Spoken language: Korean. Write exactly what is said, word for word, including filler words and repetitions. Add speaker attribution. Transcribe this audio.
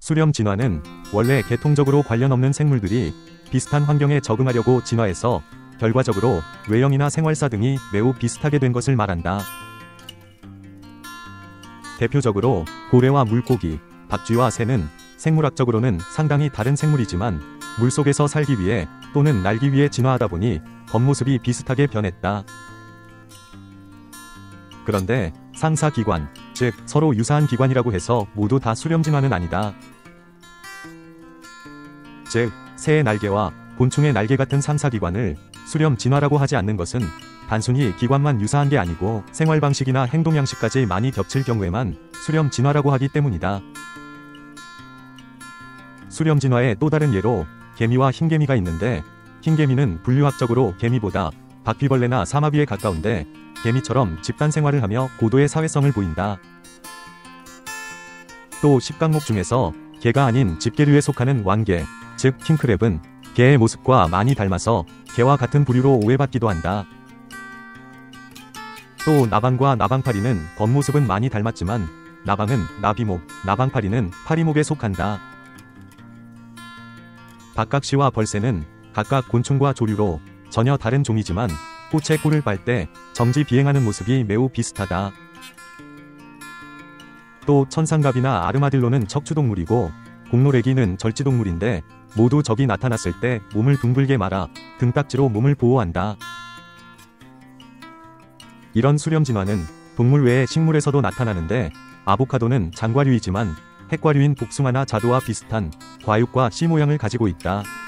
Speaker 1: 수렴 진화는 원래 계통적으로 관련 없는 생물들이 비슷한 환경에 적응하려고 진화해서 결과적으로 외형이나 생활사 등이 매우 비슷하게 된 것을 말한다. 대표적으로 고래와 물고기, 박쥐와 새는 생물학적으로는 상당히 다른 생물이지만 물속에서 살기 위해 또는 날기 위해 진화하다 보니 겉모습이 비슷하게 변했다. 그런데 상사기관, 즉 서로 유사한 기관이라고 해서 모두 다 수렴 진화는 아니다. 즉 새의 날개와 곤충의 날개 같은 상사기관을 수렴 진화라고 하지 않는 것은 단순히 기관만 유사한 게 아니고 생활 방식이나 행동 양식까지 많이 겹칠 경우에만 수렴 진화라고 하기 때문이다. 수렴 진화의 또 다른 예로 개미와 흰개미가 있는데, 흰개미는 분류학적으로 개미보다 바퀴벌레나 사마귀에 가까운데 개미처럼 집단 생활을 하며 고도의 사회성을 보인다. 또 십각목 중에서 개가 아닌 집게류에 속하는 왕개, 즉 킹크랩은 개의 모습과 많이 닮아서 개와 같은 부류로 오해받기도 한다. 또 나방과 나방파리는 겉모습은 많이 닮았지만 나방은 나비목, 나방파리는 파리목에 속한다. 박각시와 벌새는 각각 곤충과 조류로 전혀 다른 종이지만 꽃에 꿀을 빨 때 정지 비행하는 모습이 매우 비슷하다. 또 천상갑이나 아르마딜로는 척추동물이고 공노래기는 절지동물인데 모두 적이 나타났을 때 몸을 둥글게 말아 등딱지로 몸을 보호한다. 이런 수렴 진화는 동물 외에 식물에서도 나타나는데, 아보카도는 장과류이지만 핵과류인 복숭아나 자두와 비슷한 과육과 씨 모양을 가지고 있다.